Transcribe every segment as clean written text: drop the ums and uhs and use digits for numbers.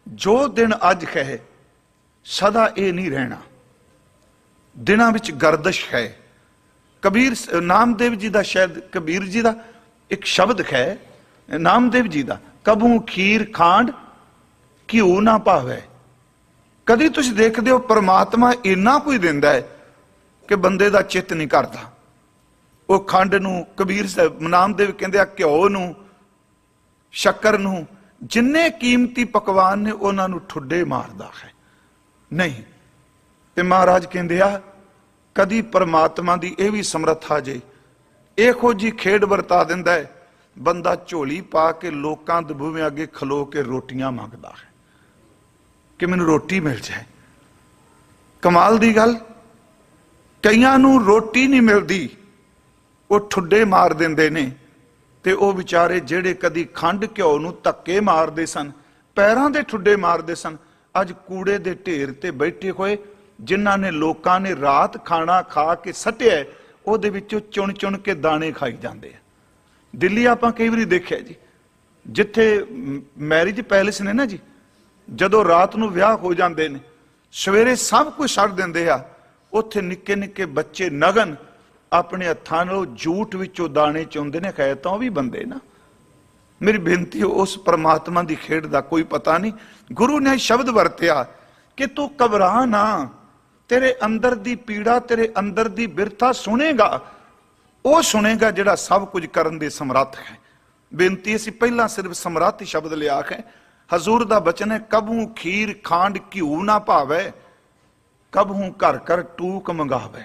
जो दिन अज है सदा ये नहीं रहना, दिनां विच गर्दिश है। कबीर नामदेव जी का, शायद कबीर जी का एक शब्द है नामदेव जी का, कबू खीर खांड घिओ ना भावे। कदी तुसीं देखदे हो परमात्मा इन्ना कुछ दिंदा है कि बंदे दा चित्त नहीं करता। वो खंड नूं कबीर साहब नामदेव कहंदे आ घिओ नूं शक्कर नूं जिन्ने कीमती पकवान ने उन्हां नूं ठुड्डे मारदा है नहीं। ते महाराज कहंदे आ कदी परमात्मा दी यह भी समर्था जे इहो जी खेड वरता दिंदा है, बंदा झोली पा के लोकां दे बूहे अगे खलो के रोटियां मंगदा है कि मैनूं रोटी मिल जाए। कमाल दी गल, कईयां नूं रोटी नहीं मिलदी, वो ठुड्डे मार दिंदे ने। ते वो विचारे जिहड़े कदी खंड घिओ नूं धक्के मारदे सन, पैरां दे ठुड्डे मारदे सन, अज कूड़े दे ढेर ते बैठे होए जिन्हां ने लोकां ने रात खाना खा के सटिया ਉਹਦੇ ਵਿੱਚੋਂ चुन चुन के दाने खाई जाते हैं। दिल्ली आपां कई वारी देखिया जी, जिथे मैरिज पैलेस ने ना जी, जदों रात नूं विआह हो जाते हैं सवेरे सब कुछ छड्ड दिंदे आ, उत्थे निक्के निक्के बच्चे नगन अपने हत्थां नाल जूठ विचों दाने चुंदे ने। खैर तां भी बंदे ना। मेरी बेनती उस परमात्मा की खेड का कोई पता नहीं। गुरु ने शब्द वरतिया कि तू घबरा ना, तेरे अंदर दी पीड़ा, तेरे अंदर दी बिरथा सुनेगा, वो सुनेगा जिहड़ा सब कुछ करन दे समर्थ है। बेनती असीं पहला सिर्फ समर्थ शब्द लिया है। हजूर दा बचन है कबू खीर खांड घिओ ना भावे, कबू घर घर टूक मंगावे,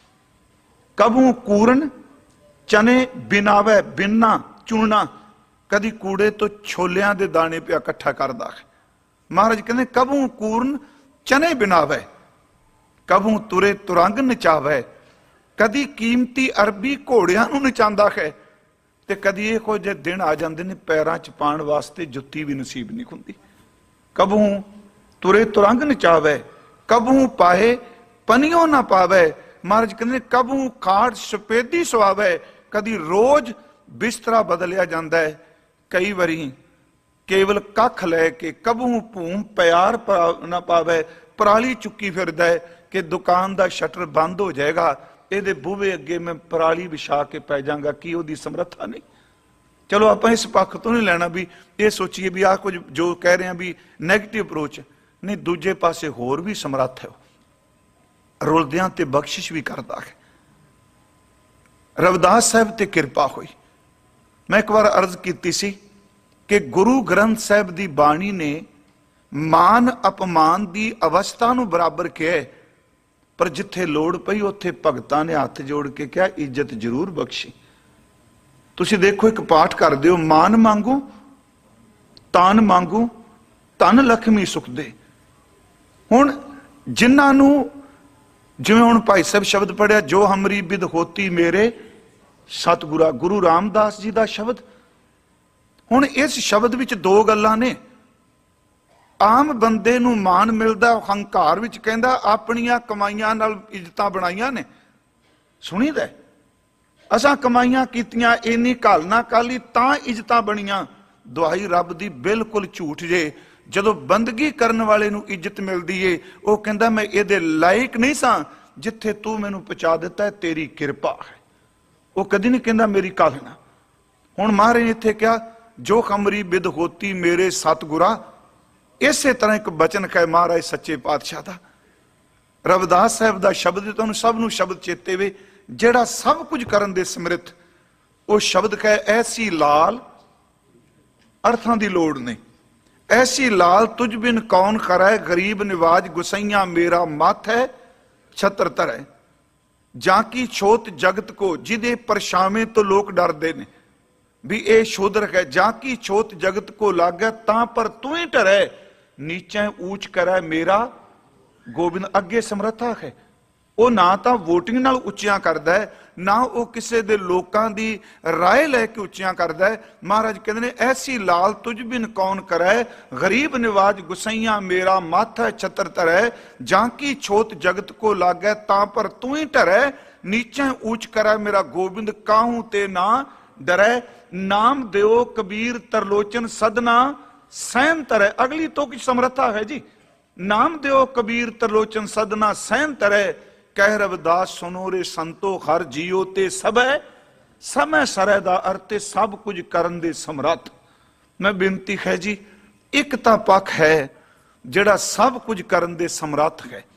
कबू कूरन चने बिनावे बिना चुनना। कदी कूड़े तो छोलियां दे दाने पिया इकट्ठा करदा है। महाराज कहते कबू कूरन चने बिनावे, कबू तुरे तुरंग नचावे, कदी कीमती अरबी घोड़ियां नूं नचांदा है, ते कदी इहो जिहे दिन आ जांदे ने पैरां च पाण वास्ते जुत्ती भी नसीब नहीं हुंदी। कबू तुरे तुरंग नचावे, कबू पाए पनियों ना पावे। महाराज कहते कबू खाड़ सफेदी सवावे, कदी रोज बिस्तरा बदलिया जाता है। कई बारी केवल कख लैके कबू भूम प्यार ना पावे, पराली चुकी फिरदा है कि दुकान का शटर बंद हो जाएगा, ये बूहे अगे मैं पराली विछा के पै जाऊंगा। कि उसकी समर्था नहीं। चलो आप इस पक्ष तो नहीं लेना भी ये सोचिए भी आ कुछ जो कह रहे हैं भी नैगेटिव अप्रोच नहीं, दूजे पासे होर भी समर्थ है, रुलदियां ते बख्शिश भी करता है। रविदास साहब ते कृपा हुई। मैं एक बार अर्ज की सी कि गुरु ग्रंथ साहब की बाणी ने मान अपमान की अवस्था नूं बराबर किया, पर जिथे लोड़ पई उत्थे भगतां ने हाथ जोड़ के कहा इज्जत जरूर बख्शी। तुसीं देखो एक पाठ कर दिओ, मान मांगू तान मांगू धन लक्ष्मी सुख दे। हुण जिन्हां नूं जिवें हुण भाई साहब शब्द पढ़िया जो हमरी बिद होती मेरे सतगुरा, गुरु रामदास जी का शब्द। हुण इस शब्द विच दो गल्लां ने। आम बंदे नूं मान मिलदा, हंकार विच कहंदा अपणियां कमाईयां नाल इज्जतां बनाईयां ने। सुणीदा असां कमाईयां कीतियां इन्नी घाल ना काली तां इज्जतां बणीआं। दुआई रब दी बिल्कुल झूठ जे। जदों बंदगी करन वाले नूं इज्जत मिलदी है वो कहंदा मैं इहदे लायक नहीं सां, जिथे तू मैनूं पहुंचा दिता है तेरी किरपा है। वो कदी नहीं कहंदा मेरी घाल ना। हुण महाराज ने इत्थे कहा जो खमरी बिद होती मेरे सतगुरा। इसे तरह एक बचन है महाराज सच्चे पातशाह का। रविदास साहब का शब्द तुहानूं सब नूं शब्द चेते वे जिहड़ा सब कुछ करन दे समर्थ। वो शब्द है ऐसी लाल अर्थां दी लोड़ नहीं, ऐसी लाल तुझ बिन कौन करे, गरीब निवाज गुसैया मेरा मत है छत्र धरै। जाकी छोत जगत को जिदे परछावें तो लोग डरदे ने भी ये शोधर है। जाकी छोत जगत को लागे तां पर तू ही डरै, नीचे ऊंच करे मेरा गोबिंद। अगे समर्था है। वो ना तो वोटिंग नाल उच्चियां करदा है, ना वो किसी दे लोकां दी राय लैके उच्चियां करदा है। महाराज कहते ने ऐसी लाल तुझ बिन कौन करे, गरीब निवाज गुसैया मेरा मत है छत्र धरै। जाकी छोत जगत को लागे तां पर तू ही डरै, नीचे ऊंच करे मेरा गोबिंद काहू ते ना डरै। नाम देओ कबीर तरलोचन सदना सहन तरै, अगली तो की समर्था है जी। नाम दियो कबीर त्रिलोचन सदना सहन तरै, कह रविदास सुनो रे संतो हर जियो ते सब है समय सरै दा अर्थ सब कुछ करन दे समर्थ। मैं बेनती है जी, एक तां पक्ष है जिहड़ा सब कुछ करन दे समर्थ है,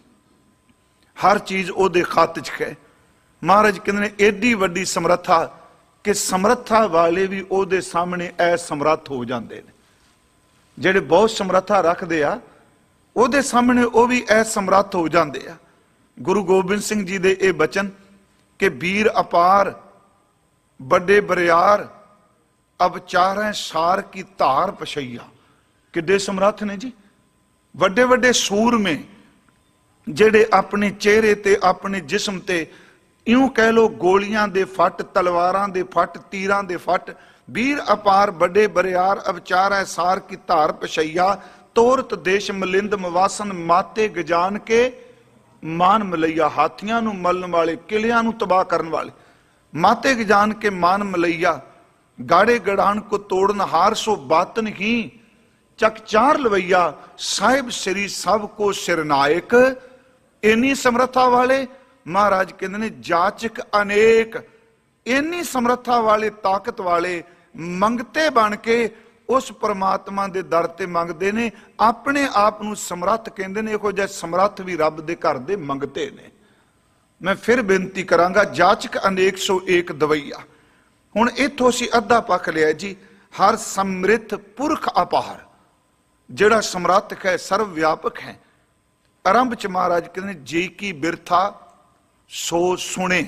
हर चीज ओदे खाते च है। महाराज कहते ने एडी वड्डी समर्था कि समर्था वाले भी ओदे सामने असमर्थ हो जाते हैं। ਜਿਹੜੇ बहुत ਸਮਰੱਥਾ ਰੱਖਦੇ ਆ ਉਹਦੇ ਸਾਹਮਣੇ ਉਹ ਵੀ ਅਸਮਰੱਥ ਹੋ ਜਾਂਦੇ ਆ। ਗੁਰੂ ਗੋਬਿੰਦ ਸਿੰਘ ਜੀ ਦੇ ਇਹ ਬਚਨ ਕਿ ਵੀਰ ਅਪਾਰ ਵੱਡੇ ਬਰਿਆਰ ਅਬ ਚਾਰੇ ਸਾਰ ਕੀ ਧਾਰ ਪਛਈਆ, ਕਿੱਡੇ ਸਮਰੱਥ ਨੇ ਜੀ। ਵੱਡੇ ਵੱਡੇ ਸੂਰਮੇ ਜਿਹੜੇ ਆਪਣੇ ਚਿਹਰੇ ਤੇ ਆਪਣੇ ਜਿਸਮ ਤੇ ਇਉਂ ਕਹਿ ਲੋ ਗੋਲੀਆਂ ਦੇ ਫੱਟ, ਤਲਵਾਰਾਂ ਦੇ ਫੱਟ, ਤੀਰਾਂ ਦੇ ਫੱਟ, ਵੀਰ ਅਪਾਰ ਵੱਡੇ ਬਰਿਆਰ ਅਵਚਾਰੈ ਸਾਰ ਕੀ ਧਾਰ ਪਛਈਆ, ਤੋਰਤ ਦੇਸ਼ ਮਲਿੰਦ ਮਵਾਸਨ ਮਾਤੇ ਗਜਾਨ ਕੇ ਮਾਨ ਮਲਈਆ। ਹਾਥੀਆਂ ਨੂੰ ਮਲਣ ਵਾਲੇ, ਕਿਲਿਆਂ ਨੂੰ ਤਬਾਹ ਕਰਨ ਵਾਲੇ, ਮਾਤੇ ਗਜਾਨ ਕੇ ਮਾਨ ਮਲਈਆ, ਗਾੜੇ ਗੜਾਨ ਕੋ ਤੋੜਨ ਹਾਰ ਸੋ ਬਾਤਨ ਹੀ ਚਕਚਾਰ ਲਵਈਆ, ਸਾਹਿਬ ਸ੍ਰੀ ਸਭ ਕੋ ਸਿਰਨਾਇਕ। ਇੰਨੀ ਸਮਰੱਥਾ ਵਾਲੇ महाराज कहते ने जाचक अनेक, इन्नी समर्था वाले ताकत वाले मंगते बन के उस परमात्मा दे दर ते मंगते ने। अपने आप नूं समर्थ कहते ने, इहो जिहे समर्थ भी रब दे घर दे मंगते ने। मैं फिर बेनती करांगा, जाचक अनेक सो एक दवैया। हुण इत्थों असीं अद्धा पक्ष लिया जी, हर समृद्ध पुरख अपार, जिहड़ा समर्थ है, सर्व व्यापक है। आरंभ च महाराज कहते ने जे की बिरथा सो सुने,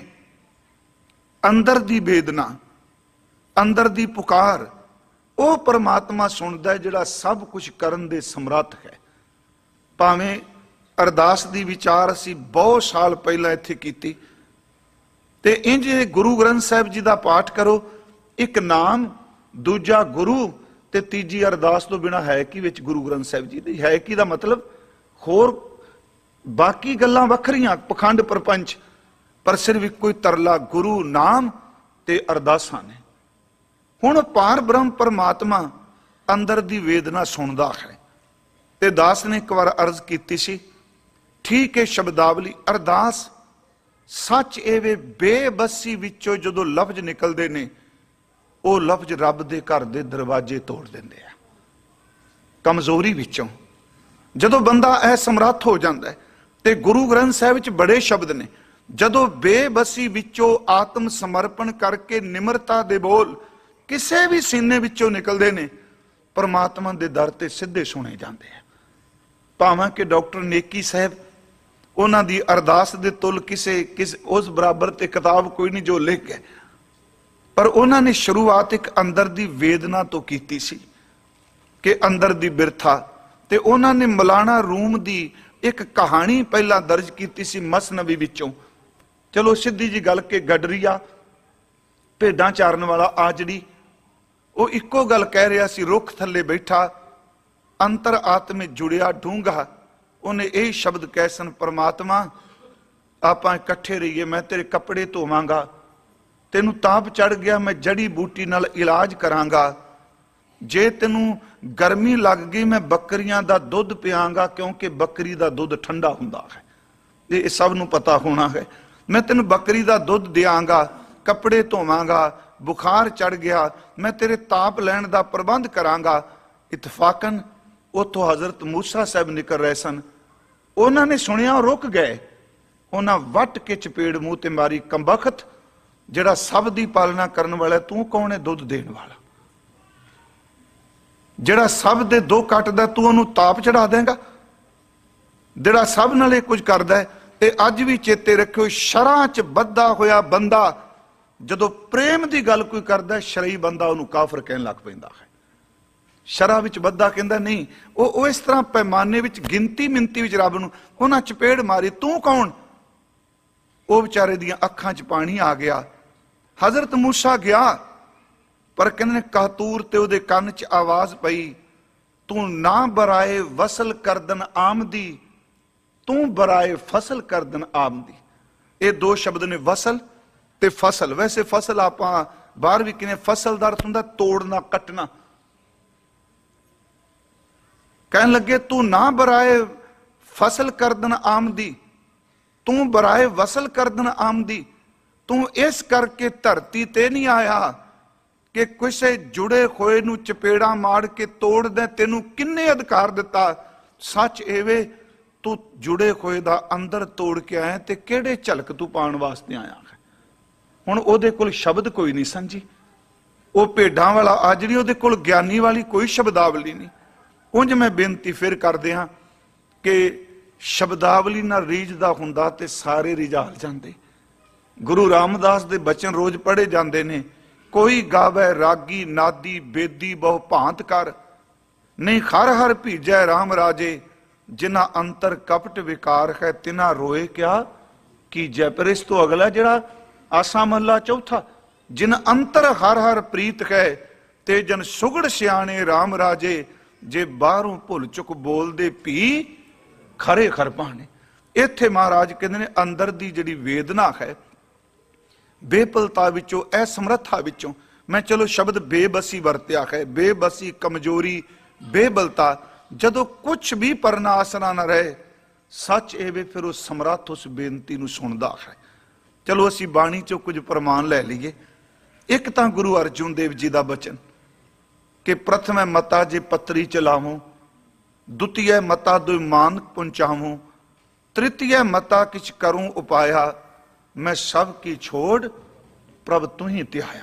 अंदर दी वेदना, अंदर दी पुकार, ਉਹ परमात्मा सुनदा है जिहड़ा सब कुछ करन दे समर्थ है। भावें अरदास दी विचार असीं बहुत साल पहला इत्थे कीती ते इंज गुरु ग्रंथ साहिब जी दा पाठ करो, एक नाम, दूजा गुरु ते तीजी अरदास तो बिना है कि विच गुरु ग्रंथ साहिब जी दी है कि दा मतलब होर बाकी गल्लां वखरियां, पखंड परपंच, पर सिर्फ कोई तरला गुरु नाम ते अरदासां ने। हुण पार ब्रह्म परमात्मा अंदर दी वेदना सुनदा है ते दास ने एक बार अर्ज कीती सी, ठीक है शब्दावली अरदास सच एवे बेबसी विचों जदों लफ्ज निकलदे ने, वो लफ्ज रब दे घर दे दरवाजे तोड़ दिंदे आ। कमजोरी विचों जदों बंदा असमर्थ हो जाता है ते गुरु ग्रंथ साहिब च बड़े शब्द ने, जदों बेबसी विचों आत्म समर्पण करके निमरता दे बोल किसी भी सीने विचों निकलते ने, परमात्मा दे दर ते सीधे सुने जाते हैं। भावें कि डॉक्टर नेकी साहब उन्हां दी अरदास दे तुल किस उस बराबर ते किताब कोई नहीं जो लिख गए, पर उन्हां ने शुरुआत एक अंदर दी वेदना तो कीती सी कि अंदर दी बिरथा, ते उन्हां ने मौलाना रूम दी एक कहानी पहला दर्ज कीती सी मसनवी विचों। चलो सीधी जी गल के गडरिया भेडां चारन वाला आजड़ी वो इक्को गल कह रहा सी, रुख थले बैठा अंतर आत्मे जुड़िया ढूंगा, उन्हें यही शब्द कह सन, परमात्मा आपां इकट्ठे रहिए, मैं तेरे कपड़े धोवांगा, तेनू ताप चढ़ गया मैं जड़ी बूटी नाल इलाज करांगा, जे तेनू गर्मी लग गई मैं बकरियां दा दुध पियांगा क्योंकि बकरी दा दुध ठंडा हुंदा है, ये सब नू पता होना है। मैं तेनू बकरी दा दुध देंगा, कपड़े धोवांगा, बुखार चढ़ गया मैं तेरे ताप लैण दा प्रबंध करांगा। इतफाकन उथों हजरत मूसा साहब निकल रहे सन, उन्होंने सुनिया रुक गए, उन्हें वट के चपेड़ मूँह ते मारी, कंबख्त जिहड़ा सब दी पालना करन वाला, तू कौन है दुध देण वाला, जिहड़ा सब दे दो कटदा तू उहनूं ताप चढ़ा देंगा, जिहड़ा सब नाल कुछ करदा है। ते अज भी चेते रखियो, शरां च बद्धा होया बंदा जदों प्रेम की गल कोई करदा है, शरई बंदा उहनूं काफर कहण लग पैंदा है। शरां विच बद्धा कहंदा नहीं, वो इस तरह पैमाने विच गिनती मिनती विच रब नूं उहनां चपेड़ मारी, तू कौन, वो बेचारे दियां अखां च पानी आ गया। हजरत मूसा गया पर कहने कहतूर ते उहदे कन्न च आवाज पई, तू ना बराए वसल करदन आमदी, तू बराए फसल करदन आमदी। ये दो शब्द ने, वसल ते फसल। वैसे फसल आपां बाहर भी किने फसल दा अर्थ हुंदा तोड़ना कटना, कहन लगे तू ना बराए फसल करदन आमदी, तू बराए वसल करदन आमदी। तू इस करके धरती ते नहीं आया कि किसी जुड़े होए नू चपेड़ा मार के तोड़ दे। तेनू किन्ने अधिकार दिता? सच एवे तू जुड़े होए दा अंदर तोड़ के आया, ते केड़े झलक तू पाण वास्ते आया है। हुण ओदे कोल शब्द कोई नहीं सन जी, वो भेडां वाला आ जिहड़ी ओदे कोल ज्ञानी वाली कोई शब्दावली नहीं। उंज मैं बेनती फिर करदे हां कि शब्दावली नाल रीझदा हुंदा ते सारे रिझाल जांदे। गुरु रामदास दे बचन रोज पढ़े जांदे ने, कोई गावे रागी नादी बेदी बहु भांत कर, नहीं हर हर भीजै राम राजे, जिन्ना अंतर कपट विकार है तिना रोए क्या कीजै। पर इस तो अगला जिहड़ा आसा महला चौथा, जिन अंतर हर हर प्रीत है ते जन सुगड़ सियाणे राम राजे, जे बाहरों भुल चुक बोलदे भी खरे खर पाने। इत्थे महाराज कहते ने अंदर दी जिहड़ी वेदना है, बेपलता विचों असमर्था विचों, मैं चलो शब्द बेबसी वरत्या है, बेबसी कमजोरी बेबलता, जदों कुछ भी परना आसरा ना रहे, सच एवे फिर उस समर्थ उस बेनती नूं सुणदा है। चलो असी बाणी चों कुछ प्रमाण लै लईए। एक तां गुरु अर्जुन देव जी दा बचन कि प्रथम मता जे पत्री चलावूं, द्वितीय मता दुई मान पहुंचावूं, तृतीय मता किछ करूं उपाया, मैं सब की छोड़ प्रभ तू ही त्याया।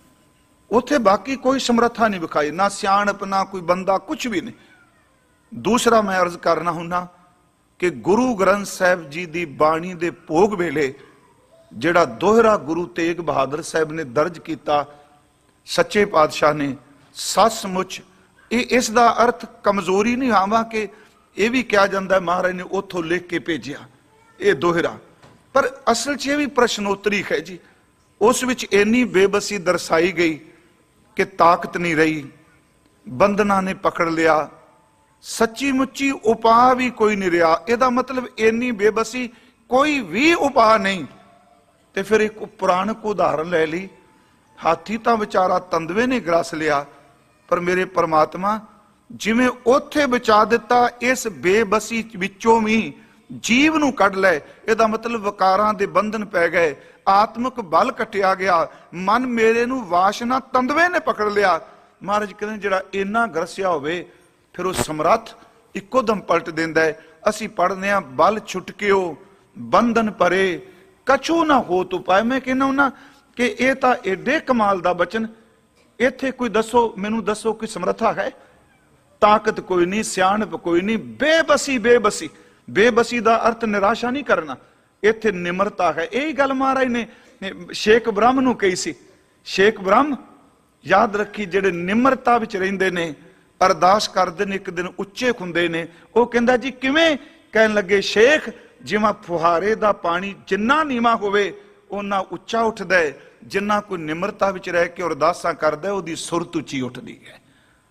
उथे बाकी कोई समर्था नहीं विखाई, ना सियाणप ना कोई बंदा, कुछ भी नहीं। दूसरा मैं अर्ज करना हुन्ना कि गुरु ग्रंथ साहिब जी दी बाणी दे भोग वेले जिहड़ा दोहरा गुरु तेग बहादुर साहब ने दर्ज किया, सच्चे पातशाह ने, सचमुच इस दा अर्थ कमजोरी नहीं आवा कि यह भी कहा जाता है महाराज ने उथों लिख के भेजिया, ये दोहरा, पर असल च भी प्रश्नोत्तरी है जी। उस विच इन्नी बेबसी दर्शाई गई कि ताकत नहीं रही, बंधना ने पकड़ लिया, सच्ची मुच्ची उपाय भी कोई नहीं रहा। यदा मतलब इन्नी बेबसी, कोई भी उपाय नहीं। तो फिर एक पुराणक उदाहरण ले ली, हाथी तो बेचारा तंदवे ने ग्रस लिया, पर मेरे परमात्मा जिवें उथे बचा दिता, इस बेबसी विचों भी जीव नूं कढ लै। इहदा मतलब विकारां दे बंधन पै गए, आत्मक बल कटिया गया, मन मेरे नूं वासना तंदवे ने पकड़ लिया। महाराज कहते जिहड़ा इन्ना ग्रसिया होवे फिर वो समर्थ इक्को दम पलट देंदा है। असीं पढ़दे हां बल छुटकिओ बंधन परे कछू ना हो तो पाए। मैं कहना हुन्ना कि यह तां एडे कमाल दा बचन, इत्थे कोई दसो, मैनू दसो कोई समर्था है? ताकत कोई नहीं, सियाणप कोई नहीं, बेबसी बेबसी। बेबसी का अर्थ निराशा नहीं करना, इत्थे निमरता है। यही गल महाराज ने शेख ब्रह्म नूं कही सी। शेख ब्रह्म याद रखी, जिहड़े निमरता विच रहिंदे ने, अरदास करदे ने, एक दिन उच्चे हुंदे ने। वो कहंदा जी किवें? कहन लगे शेख जिवें फुहारे दा पानी जिन्ना नीवा होवे उन्ना उच्चा उठदा है, जिन्ना कोई निमरता विच रह के अरदासां करदा है उहदी सुरत उच्ची उठदी है।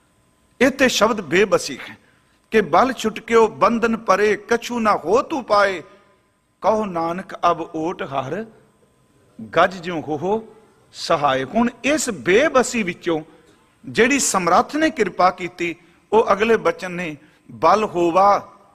इत्थे शब्द बेबसी है कि बल छुटकिओ बंधन परे कछु ना हो तू पाए, कहो नानक अब ओट हर गज ज्यों हो सहाय। हुण इस बेबसी विचों जिहड़ी समर्थ ने कृपा की, वो अगले बचन ने बल होवा।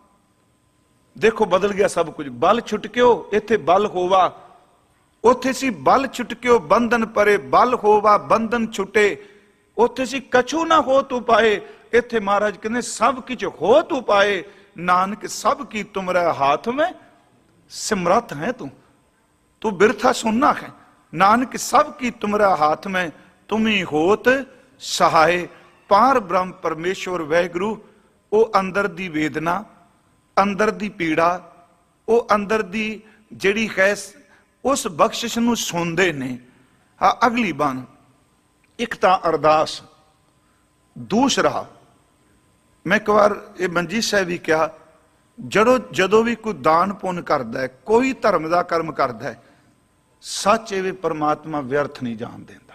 देखो बदल गया सब कुछ। बल छुटकिओ, इत्थे बल होवा, उथे सी बल छुटकिओ बंधन परे, बल होवा बंधन छुटे। उथे सी कछु ना हो तू पाए, इत्थे महाराज कहते सब किछ हो तू पाए। नानक सब की तुमरे हाथ में समर्थ है तू, तू बिरथा सुनना है। नानक सब की तुमरे हाथ में तुम ही होत सहाय। पार ब्रह्म परमेश्वर वैगुरु, वो अंदर दी वेदना, अंदर दी पीड़ा, वो अंदर दी जिहड़ी है उस बख्शिश नूं सुनदे ने। हाँ अगली बन एक तां अरदास, दूसरा मैं एक बार ये मंजी साहब भी कहा, जदों भी कोई दान पुण्य करदा है, कोई धर्म का कर्म करदा है, सच एवे परमात्मा व्यर्थ नहीं जान देंदा।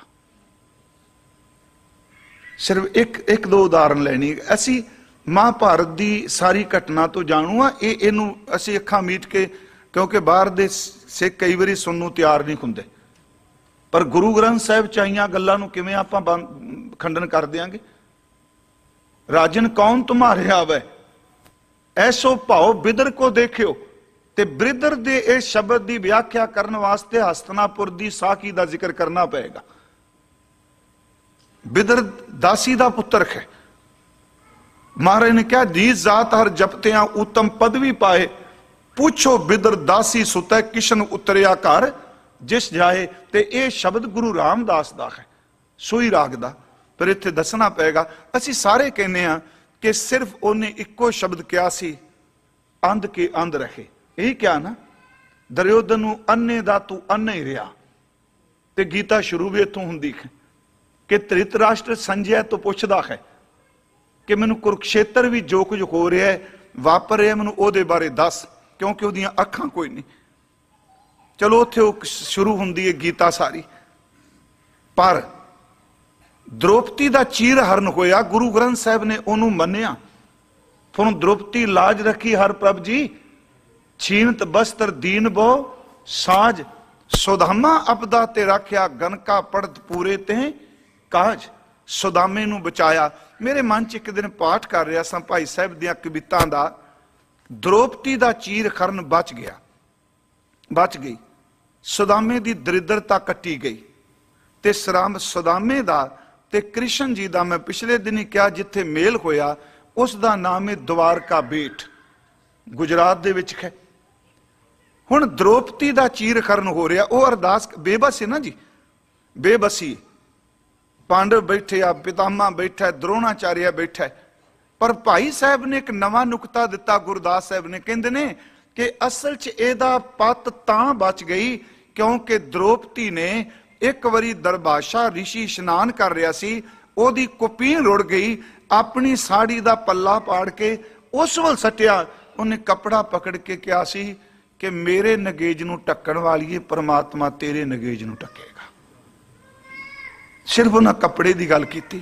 सिर्फ एक दो उदाहरण लैनी। असी महाभारत की सारी घटना तो जाणू आ, इनू असी अखां मीट के, क्योंकि बाहर दे सिख कई बारी सुनने नूं तैयार नहीं हुंदे, पर गुरु ग्रंथ साहिब च आईयां गल्लां नूं किवें आपां खंडन कर देंगे। राजन कौन तुम्हारे आवे, ऐसो भाव बिदर को देखियो। ते बिदर दे इस शब्द की व्याख्या करने वास्ते हस्तिनापुर की साखी का जिक्र करना पएगा। बिदर दासी का पुत्र है। महाराज ने कहा जी जात हर जपतियां उत्तम पदवी पाए, पूछो बिदर दासी सुतै किशन उतरिया घर जिस जाए। ते यह शब्द गुरु रामदास का है, सोई राग का। पर इत्थे दसना पेगा, असी सारे कहने हैं कि सिर्फ उन्हें इको शब्द क्या सी, अंध के अंध रखे। यही क्या ना, दुर्योधन नूं अन्ने दा तू अन्ना ही रहा। ते गीता शुरू भी इत्थों हुंदी है कि धृतराष्ट्र संजय तो पुछदा है कि मैनू कुरुक्षेत्र भी जो कुछ हो रहा है वापर रहा, मैनू ओहदे बारे दस, क्योंकि ओहदियां अखां कोई नहीं। चलो उत्थे शुरू हुंदी है गीता सारी। पर द्रौपदी का चीर हरण होया, गुरु ग्रंथ साहब ने उन्होंने मन्निया। फिर द्रौपदी लाज रखी हर प्रभ जी, छीनत बस्तर दीन बो साज। सुदामा अपदा ते रखिया, गनका पढ़त पूरे ते काज। सुदामे नू बचाया। मेरे मन च एक दिन पाठ कर रहा सा भाई साहब दियां कवितां दा, द्रौपदी का चीर खरन बच गया, बच गई। सुदामे की दरिद्रता कट्टी गई। ते सुदामे का ते कृष्ण जी का मैं पिछले दिन ही कहा जिथे मेल होया, उसका नाम है द्वारका बेट, गुजरात दे विच है। हुण द्रौपदी का चीर खरन हो रहा, वह अरदास बेबस है ना जी, बेबसी। पांडव बैठे आ, पितामह बैठा है, द्रोणाचार्य बैठा है। पर भाई साहब ने एक नवा नुकता दिता, गुरदास साहब ने कहते ने कि असल च एदा पत तां बच गई क्योंकि द्रौपदी ने एक बारी दरबाशा ऋषि इशनान कर रहा सी, ओदी कुपीन रुड़ गई, अपनी साड़ी का पल्ला पाड़ के उस वल सटिया। उन्हें कपड़ा पकड़ के कहा सी कि मेरे नगेज नूं ढकण वालीए, परमात्मा तेरे नगेज नूं ढकेगा। सिर्फ उन्हें कपड़े की गल की।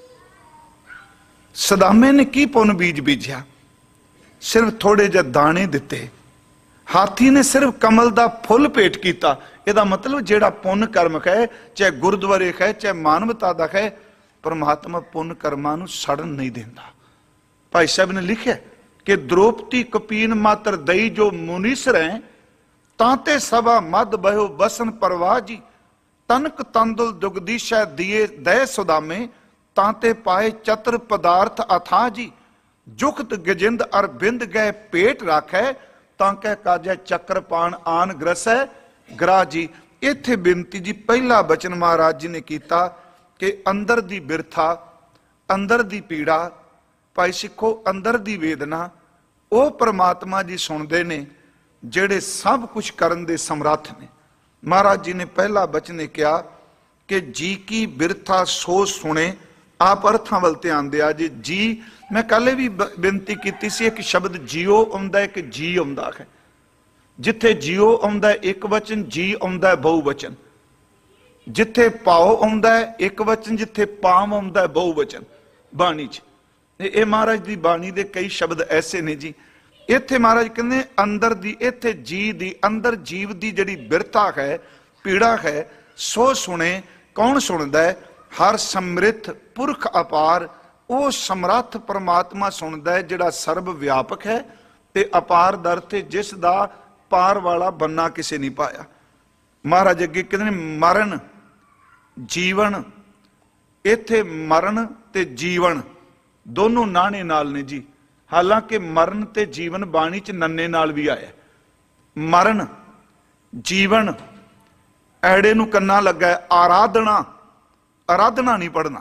सदामे ने की पुन बीज बीजा, सिर्फ थोड़े जे दाने दिते। हाथी ने सिर्फ कमल का फुल भेट किया। यदा मतलब जेड़ा पुन कर्म है, चाहे गुरुद्वारे है चाहे मानवता का है, परमात्मा पुन कर्मां नूं सड़न नहीं देता। भाई साहब ने लिखा कि द्रौपदी कपीन मात्र दई जो मुनीसर है, तांते सभा मद बहो बसन परवाह जी। तनक तंदुल दुगदीशा दिए दय सुदामे, तांते पाए चतर पदार्थ अथा जी। जुखत गजिंद अर बिंद गए पेट राखै, तांकै काजै चक्रपाण आन ग्रसै ग्राह जी। इत्थे बेनती जी, पहला बचन महाराज जी ने किया कि अंदर दी बिरथा, अंदर दी पीड़ा, भाई सिखो अंदर दी वेदना, वो परमात्मा जी सुनते ने जेड़े सब कुछ करन दे समर्थ ने। महाराज जी ने पहला बचन कहा कि जी की बिरथा सो सुने। आप अर्थां वल ध्यान दिया जी। जी मैं कल भी बेनती की सी, एक शब्द जियो आउंदा है, एक जी आउंदा है। जिथे जियो आउंदा है एक वचन, जी आउंदा है बहुवचन। जिथे पाओ आउंदा है एक वचन, जिथे पाम आउंदा है बहुवचन बाणी च। ये महाराज दी बाणी दे कई शब्द ऐसे ने जी। इत्थे महाराज कहते अंदर दी, इत्थे जी दी, अंदर जीव दी जिहड़ी बिरथा है, पीड़ा है, सो सुने। कौन सुनदा है? हर समृद्ध पुरख अपार, वो समर्थ परमात्मा सुनदा है जिहड़ा सर्व व्यापक है ते अपार दर ते जिस दा पार वाला बनना किसे नहीं पाया। महाराज अगे कहते मरण जीवन, इत्थे मरण ते जीवन दोनों नाने नाल ने जी। हालांकि मरण ते जीवन बाणी च नन्ने नाल भी आया। मरण जीवन ऐड़े नूं कन्ना लगा है, आराधना, आराधना नहीं पढ़ना।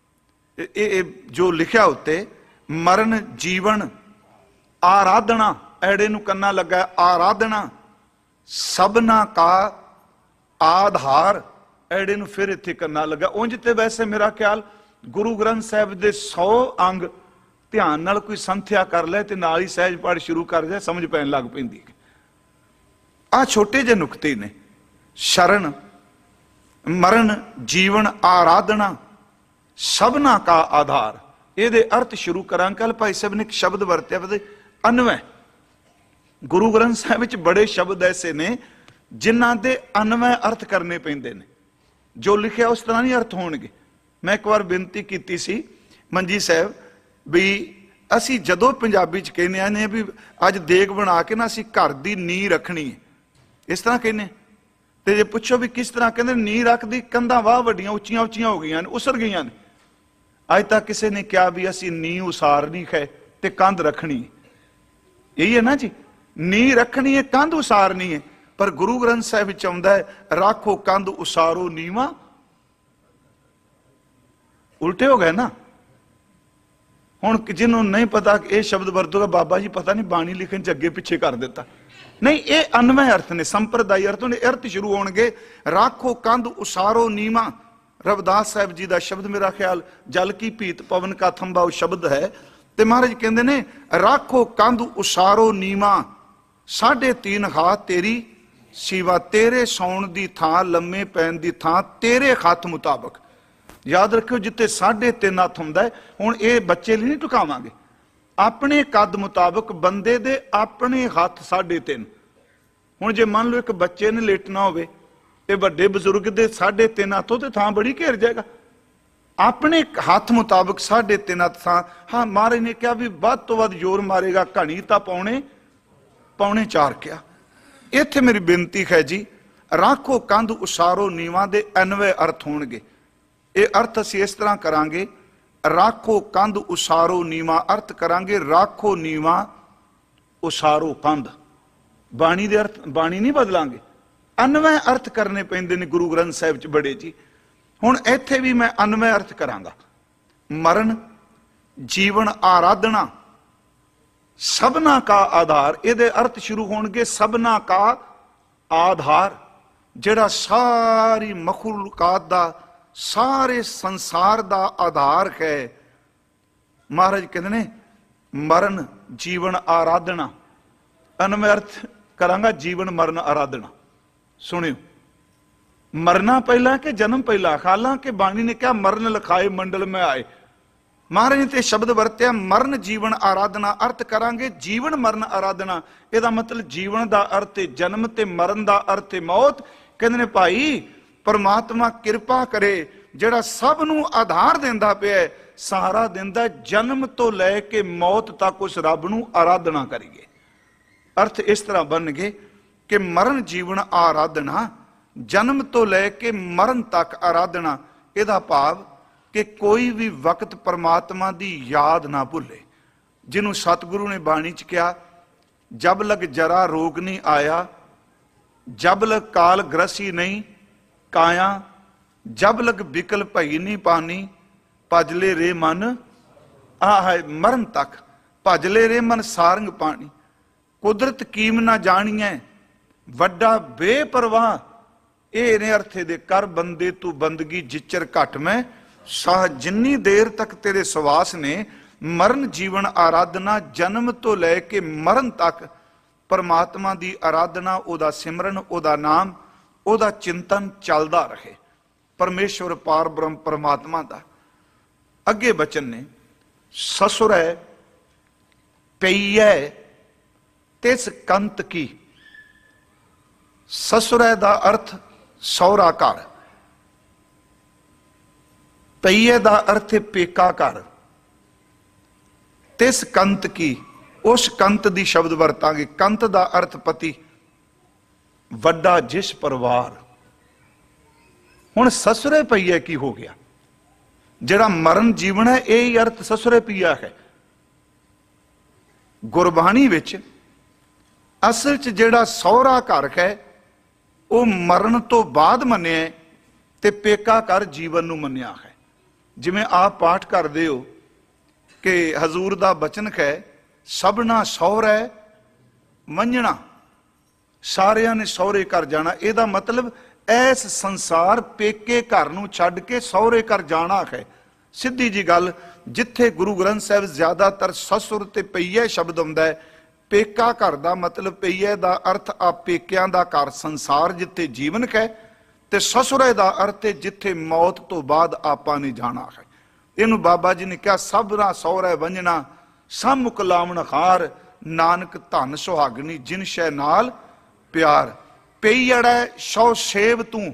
जो लिखा उत्ते मरण जीवन आराधना, ऐड़े नूं कन्ना लगा है आराधना, सबना का आधार, ऐड़े नूं फिर इत्थे कन्ना लगा। उंज ते वैसे मेरा ख्याल गुरु ग्रंथ साहब दे 100 अंग ध्यान नाल कोई संथ्या कर ले ते नाल ही सहज पाठ शुरू कर जाए, समझ पैन लग पैंदी है। आ छोटे जे नुकते ने। शरण मरण जीवन आराधना सबना का आधार, ये अर्थ शुरू करा। कल भाई साहब ने एक शब्द वरत्या अन्वय। गुरु ग्रंथ साहब विच बड़े शब्द ऐसे ने जिन्हां दे अन्वय अर्थ करने पैंदे ने। जो लिखिया उस तरह नहीं अर्थ होणगे। मैं एक बार बेनती की सी मंजी साहब ਵੀ ਅਸੀਂ ਜਦੋਂ ਪੰਜਾਬੀ ਚ ਕਹਿੰਦੇ ਨੇ ਵੀ ਅੱਜ ਦੇਗ ਬਣਾ ਕੇ ਨਾ ਅਸੀਂ ਘਰ ਦੀ ਨੀਂਹ ਰੱਖਣੀ ਹੈ, ਇਸ ਤਰ੍ਹਾਂ ਕਹਿੰਦੇ। ਤੇ ਜੇ ਪੁੱਛੋ ਵੀ ਕਿਸ ਤਰ੍ਹਾਂ, ਕਹਿੰਦੇ ਨੀਂਹ ਰੱਖਦੀ, ਕੰਧਾਂ ਵਾਹ ਵੱਡੀਆਂ ਉੱਚੀਆਂ ਉੱਚੀਆਂ ਹੋ ਗਈਆਂ ਨੇ, ਉਸਰ ਗਈਆਂ ਨੇ। ਅੱਜ ਤੱਕ ਕਿਸੇ ਨੇ ਕਿਹਾ ਵੀ ਅਸੀਂ ਨੀਂਹ ਉਸਾਰਨੀ ਹੈ ਤੇ ਕੰਧ ਰੱਖਣੀ, ਇਹੀ ਹੈ ਨਾ ਜੀ। ਨੀਂਹ ਰੱਖਣੀ ਹੈ, ਕੰਧ ਉਸਾਰਨੀ ਹੈ। ਪਰ ਗੁਰੂ ਗ੍ਰੰਥ ਸਾਹਿਬ ਵਿੱਚ ਆਉਂਦਾ ਹੈ, ਰਾਖੋ ਕੰਧ ਉਸਾਰੋ ਨੀਵਾਂ। ਉਲਟੇ ਹੋ ਗਏ ਨਾ। ਹੁਣ ਜਿਹਨੂੰ ਨਹੀਂ ਪਤਾ ਕਿ ਇਹ ਸ਼ਬਦ ਵਰਤੋਗਾ, ਬਾਬਾ ਜੀ ਪਤਾ ਨਹੀਂ ਬਾਣੀ ਲਿਖਣ ਚ ਅੱਗੇ ਪਿੱਛੇ ਕਰ ਦਿੱਤਾ। ਨਹੀਂ, ਇਹ ਅਨਵੈ ਅਰਥ ਨੇ, ਸੰਪਰਦਾਈ ਅਰਥ ਨੇ। ਅਰਥ ਸ਼ੁਰੂ ਹੋਣਗੇ, ਰਾਖੋ ਕੰਧ ਉਸਾਰੋ ਨੀਵਾਂ। ਰਵਿਦਾਸ ਸਾਹਿਬ ਜੀ ਦਾ ਸ਼ਬਦ, ਮੇਰਾ ਖਿਆਲ ਜਲ ਕੀ ਭੀਤ ਪਵਨ ਕਾ ਥੰਬਾ ਉਹ ਸ਼ਬਦ ਹੈ। ਤੇ ਮਹਾਰਾਜ ਕਹਿੰਦੇ ਨੇ, ਰਾਖੋ ਕੰਧ ਉਸਾਰੋ ਨੀਵਾਂ, 3.5 ਹਾਥ ਤੇਰੀ ਸੀਵਾ। ਤੇਰੇ ਸੌਣ ਦੀ ਥਾਂ, ਲੰਮੇ ਪੈਣ ਦੀ ਥਾਂ ਤੇਰੇ ਹੱਥ ਮੁਤਾਬਕ। ਯਾਦ ਰੱਖਿਓ, ਜਿੱਥੇ 3.5 ਹੱਥ ਹੁੰਦਾ ਹੈ। ਹੁਣ ਇਹ ਬੱਚੇ ਲਈ ਨਹੀਂ ਟੁਕਾਵਾਂਗੇ, ਆਪਣੇ ਕੱਦ ਮੁਤਾਬਕ ਬੰਦੇ ਦੇ ਆਪਣੇ ਹੱਥ 3.5। ਹੁਣ ਜੇ ਮੰਨ ਲਓ ਇੱਕ ਬੱਚੇ ਨੇ ਲੇਟਣਾ ਹੋਵੇ, ਤੇ ਵੱਡੇ ਬਜ਼ੁਰਗ ਦੇ 3.5 ਹੱਥੋਂ ਤੇ ਥਾਂ ਬੜੀ ਘੇਰ ਜਾਏਗਾ। ਆਪਣੇ ਹੱਥ ਮੁਤਾਬਕ 3.5 ਹੱਥ ਥਾਂ। ਹਾਂ, ਮਹਾਰਾਜ ਨੇ ਕਿਹਾ ਵੀ ਵੱਧ ਤੋਂ ਵੱਧ ਜ਼ੋਰ ਮਾਰੇਗਾ ਘਣੀ ਤਾਂ ਪੌਣੇ 4 ਕਿਹਾ। ਇੱਥੇ ਮੇਰੀ ਬੇਨਤੀ ਹੈ ਜੀ, ਰਾਖੋ ਕੰਧ ਉਸਾਰੋ ਨੀਵਾਂ ਦੇ ਅਨਵੈ ਅਰਥ ਹੋਣਗੇ। ਇਹ ਅਰਥ ਅਸੀਂ ਇਸ ਤਰ੍ਹਾਂ ਕਰਾਂਗੇ, ਰਾਖੋ ਕੰਧ ਉਸਾਰੋ ਨੀਵਾਂ ਅਰਥ ਕਰਾਂਗੇ, ਰਾਖੋ ਨੀਵਾਂ ਉਸਾਰੋ ਕੰਧ। ਬਾਣੀ ਦੇ ਅਰਥ, ਬਾਣੀ ਨਹੀਂ ਬਦਲਾਂਗੇ, ਅਨਵੈ ਅਰਥ ਕਰਨੇ ਪੈਂਦੇ ਨੇ ਗੁਰੂ ਗ੍ਰੰਥ ਸਾਹਿਬ ਚ ਬੜੇ ਜੀ। ਹੁਣ ਇੱਥੇ ਵੀ ਮੈਂ ਅਨਵੈ ਅਰਥ ਕਰਾਂਗਾ। ਮਰਨ ਜੀਵਨ ਆਰਾਧਨਾ ਸਭਨਾ ਕਾ ਆਧਾਰ। ਇਹਦੇ ਅਰਥ ਸ਼ੁਰੂ ਹੋਣਗੇ, ਸਭਨਾ ਕਾ ਆਧਾਰ, ਜਿਹੜਾ ਸਾਰੀ ਮਖਲੂਕਾਤ ਦਾ, ਸਾਰੇ ਸੰਸਾਰ ਦਾ ਆਧਾਰ ਹੈ। ਮਹਾਰਾਜ ਕਹਿੰਦੇ ਨੇ, ਮਰਨ ਜੀਵਨ ਆਰਾਧਨਾ। ਅਨਵੈ ਅਰਥ ਕਰਾਂਗਾ, ਜੀਵਨ ਮਰਨ ਆਰਾਧਨਾ। ਸੁਣਿਓ, ਮਰਨਾ ਪਹਿਲਾਂ ਕਿ ਜਨਮ ਪਹਿਲਾਂ? ਹਾਲਾਂਕਿ ਬਾਣੀ ਨੇ ਕਿਹਾ ਮਰਨ ਲਖਾਏ ਮੰਡਲ ਮੈਂ ਆਏ। ਮਹਾਰਾਜ ਨੇ ਤੇ ਸ਼ਬਦ ਵਰਤਿਆ, ਮਰਨ ਜੀਵਨ ਆਰਾਧਨਾ। ਅਰਥ ਕਰਾਂਗੇ ਜੀਵਨ ਮਰਨ ਆਰਾਧਨਾ। ਇਹਦਾ ਮਤਲਬ ਜੀਵਨ ਦਾ ਅਰਥ ਹੈ ਜਨਮ, ਤੇ ਮਰਨ ਦਾ ਅਰਥ ਹੈ ਮੌਤ। ਕਹਿੰਦੇ ਨੇ ਭਾਈ ਪਰਮਾਤਮਾ ਕਿਰਪਾ ਕਰੇ, ਜਿਹੜਾ ਸਭ ਨੂੰ ਆਧਾਰ ਦਿੰਦਾ ਪਿਆ, ਸਹਾਰਾ ਦਿੰਦਾ, ਜਨਮ ਤੋਂ ਲੈ ਕੇ ਮੌਤ ਤੱਕ ਉਸ ਰੱਬ ਨੂੰ ਆਰਾਧਨਾ ਕਰੀਏ। ਅਰਥ ਇਸ ਤਰ੍ਹਾਂ ਬਣਨਗੇ ਕਿ ਮਰਨ ਜੀਵਨ ਆਰਾਧਨਾ, ਜਨਮ ਤੋਂ ਲੈ ਕੇ ਮਰਨ ਤੱਕ ਆਰਾਧਨਾ। ਇਹਦਾ ਭਾਵ ਕਿ ਕੋਈ ਵੀ ਵਕਤ ਪਰਮਾਤਮਾ ਦੀ ਯਾਦ ਨਾ ਭੁੱਲੇ। ਜਿਹਨੂੰ ਸਤਿਗੁਰੂ ਨੇ ਬਾਣੀ ਚ ਕਿਹਾ, ਜਬ ਲਗ ਜਰਾ ਰੋਗ ਨਹੀਂ ਆਇਆ, ਜਬ ਲਗ ਕਾਲ ਗ੍ਰਸੀ ਨਹੀਂ ਕਾਇਆ, ਜਬ ਲਗ ਬਿਕਲ ਭਈ ਨਹੀਂ ਪਾਨੀ, ਭਜਲੇ ਰੇ ਮਨ ਆਹ ਮਰਨ ਤੱਕ, ਭਜਲੇ ਰੇ ਮਨ ਸਾਰੰਗ ਪਾਣੀ। ਕੁਦਰਤ ਕੀਮ ਨਾ ਜਾਣੀਐ, ਵੱਡਾ ਬੇਪਰਵਾਹ। ਇਹ ਨੇ ਅਰਥੇ ਦੇ, ਕਰ ਬੰਦੇ ਤੂੰ ਬੰਦਗੀ ਜਿਚਰ ਘਟ ਮੈਂ ਸਾਹ। ਜਿੰਨੀ ਦੇਰ ਤੱਕ ਤੇਰੇ ਸਵਾਸ ਨੇ, ਮਰਨ ਜੀਵਨ ਆਰਾਧਨਾ, ਜਨਮ ਤੋਂ ਲੈ ਕੇ ਮਰਨ ਤੱਕ ਪਰਮਾਤਮਾ ਦੀ ਆਰਾਧਨਾ, ਉਹਦਾ ਸਿਮਰਨ, ਉਹਦਾ ਨਾਮ, ਉਹਦਾ ਚਿੰਤਨ ਚੱਲਦਾ ਰਹੇ। ਪਰਮੇਸ਼ਵਰ ਪਾਰ ਬ੍ਰਹਮ ਪਰਮਾਤਮਾ ਦਾ। ਅੱਗੇ ਬਚਨ ਨੇ, ਸਸੁਰੈ ਪਈਐ ਤਿਸ ਕੰਤ ਕੀ। ਸਸੁਰੈ ਦਾ ਅਰਥ ਸਹੁਰਾ ਘਰ, ਪਈਏ ਦਾ ਅਰਥ ਹੈ ਪੇਕਾ ਘਰ। ਤਿਸ ਕੰਤ ਕੀ, ਉਸ ਕੰਤ ਦੀ ਸ਼ਬਦ ਵਰਤਾਂਗੇ। ਕੰਤ ਦਾ ਅਰਥ ਪਤੀ, ਵੱਡਾ ਜਿਸ ਪਰਿਵਾਰ। ਹੁਣ ਸਸੁਰੇ ਪਈਏ ਕੀ ਹੋ ਗਿਆ? ਜਿਹੜਾ ਮਰਨ ਜੀਵਨ ਹੈ, ਇਹ ਹੀ ਅਰਥ ਸਸੁਰੇ ਪਈਆ ਹੈ। ਗੁਰਬਾਣੀ ਵਿੱਚ ਅਸਲ ਚ ਜਿਹੜਾ ਸਹੁਰਾ ਘਰ ਹੈ, ਉਹ ਮਰਨ ਤੋਂ ਬਾਅਦ ਮੰਨਿਆ, ਤੇ ਪੇਕਾ ਘਰ ਜੀਵਨ ਨੂੰ ਮੰਨਿਆ ਹੈ। ਜਿਵੇਂ ਆਪ ਪਾਠ ਕਰਦੇ ਹੋ ਕਿ ਹਜ਼ੂਰ ਦਾ ਬਚਨ ਹੈ, ਸਭਨਾ ਸਹੁਰੇ ਮੰਨਣਾ, ਸਾਰਿਆਂ ਨੇ ਸਹੁਰੇ ਘਰ ਜਾਣਾ। ਇਹਦਾ ਮਤਲਬ ਇਸ ਸੰਸਾਰ ਪੇਕੇ ਘਰ ਨੂੰ ਛੱਡ ਕੇ ਸਹੁਰੇ ਘਰ ਜਾਣਾ ਹੈ। ਸਿੱਧੀ ਜੀ ਗੱਲ, ਜਿੱਥੇ ਗੁਰੂ ਗ੍ਰੰਥ ਸਾਹਿਬ ਜ਼ਿਆਦਾਤਰ ਸਸੁਰ ਤੇ ਪਈਏ ਸ਼ਬਦ ਆਉਂਦਾ ਹੈ, ਪੇਕਾ ਘਰ ਦਾ ਮਤਲਬ ਪਈਏ ਦਾ ਅਰਥ ਆ ਪੇਕਿਆਂ ਦਾ ਘਰ ਸੰਸਾਰ, ਜਿੱਥੇ ਜੀਵਨ ਹੈ, ਤੇ ਸਸੁਰੇ ਦਾ ਅਰਥ ਹੈ ਜਿੱਥੇ ਮੌਤ ਤੋਂ ਬਾਅਦ ਆਪਾਂ ਨੇ ਜਾਣਾ ਹੈ। ਇਹਨੂੰ ਬਾਬਾ ਜੀ ਨੇ ਕਿਹਾ, ਸਭਨਾ ਸਹੁਰੇ ਵੰਜਣਾ, ਸਭ ਮੁਕਲਾਵਣ ਹਾਰ, ਨਾਨਕ ਧਨ ਸੁਹਾਗਣੀ ਜਿਨ ਸ਼ੈ ਨਾਲ ਪਿਆਰ। ਪਈੜੈ ਸੋ ਸੇਵ ਤੂੰ,